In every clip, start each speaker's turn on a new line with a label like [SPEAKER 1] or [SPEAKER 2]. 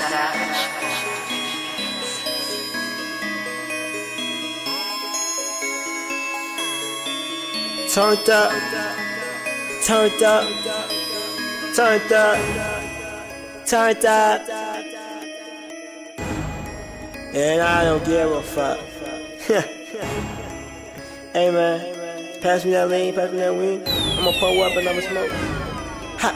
[SPEAKER 1] Turned up, turned up, turned up, turned up, and I don't give a fuck. Hey man, pass me that lean, pass me that weed. I'ma pull up and I'ma smoke. Ha.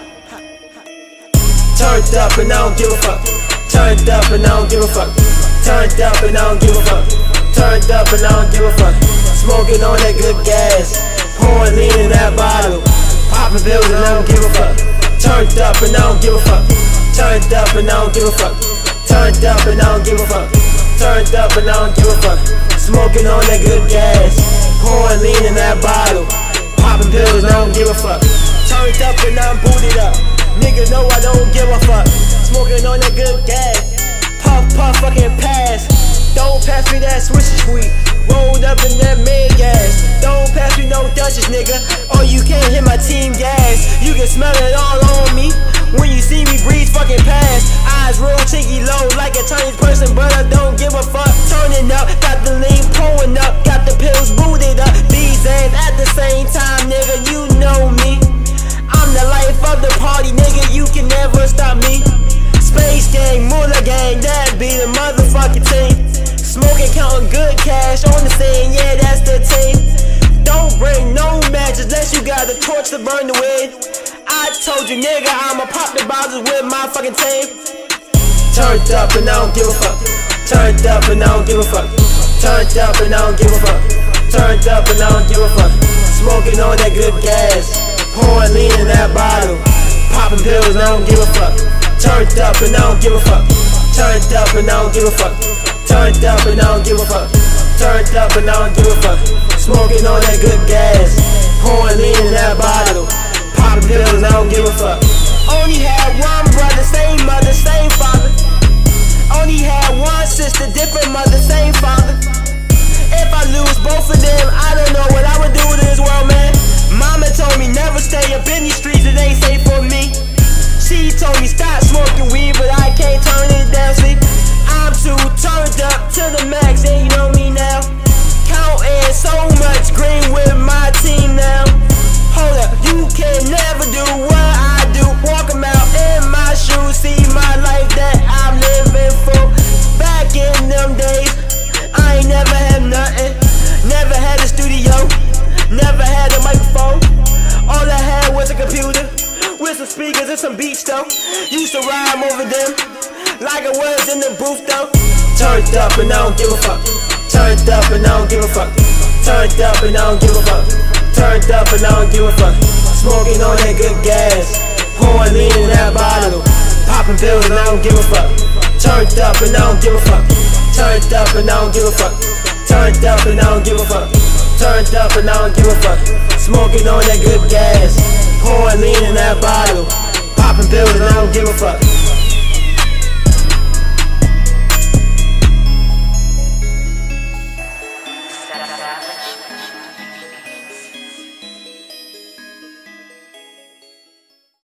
[SPEAKER 1] Turned up and I don't give a fuck. Turned up and I don't give a fuck. Turned up and I don't give a fuck. Turned up and I don't give a fuck. Smoking on that good gas. Pouring lean in that bottle, popping pills and I don't give a fuck. Turned up and I don't give a fuck. Turned up and I don't give a fuck. Turned up and I don't give a fuck. Turned up and I don't give a fuck. Smoking on that good gas, pouring lean in that bottle, popping pills and I don't give a fuck. Turned up and I'm booted up. Niggas know I don't give a fuck. Smoking on that good gas, puff puff fucking pass. Don't pass me that swishy sweet. Rolled up in that mid gas. Don't pass me no Dutchess, nigga. Oh, you can't hit my team gas. You can smell it all on me when you see me breeze fucking past. Eyes real cheeky low like a Chinese person, but I don't give a fuck. Turning up, got the lean pulling up, got the pills booted up. These ass at the same time, nigga. You know me. I'm the life of the party, nigga. You can never stop me. Space gang, Moolah gang, that be the motherfucking team. Smoking, counting good cash on the scene, yeah, that's the team. Don't bring no matches unless you got a torch to burn the weed. I told you, nigga, I'ma pop the bottles with my fucking team. Turned up and I don't give a fuck. Turned up and I don't give a fuck. Turned up and I don't give a fuck. Turned up and I don't give a fuck. Smoking on that good gas, pouring lean in that bottle, popping pills and I don't give a fuck. Turned up and I don't give a fuck. Turned up and I don't give a fuck. Turned up and I don't give a fuck. Turned up and I don't give a fuck. Smoking on that good gas, pouring lean in that bottle, popping pills and I don't give a fuck. Only had one brother, same mother, same father. Only had one sister, different mother, same father. If I lose both of them, I don't know what I would do to this world, man. Mama told me never stay up in these streets, it ain't safe for me. She told me stop smoking weed, but I can't turn it down, see. I'm too turned up to the max, and you know me now. Counting so much green with my team now. Hold up, you can never do what I do. Walk 'em out in my shoes, see my life that I'm living for. Back in them days, I ain't never had nothing. Never had a studio, never had a microphone. All I had was a computer with some speakers and some beats though. Used to rhyme over them like I was in the booth though. Turned up and I don't give a fuck. Turned up and I don't give a fuck. Turned up and I don't give a fuck. Turned up and I don't give a fuck. Smoking on that good gas, pouring lean in that bottle, popping pills and I don't give a fuck. Turned up and I don't give a fuck. Turned up and I don't give a fuck. Turned up and I don't give a fuck. Turned up and I don't give a fuck. Smoking on that good gas, pouring lean in that bottle, popping pills and I don't give a fuck.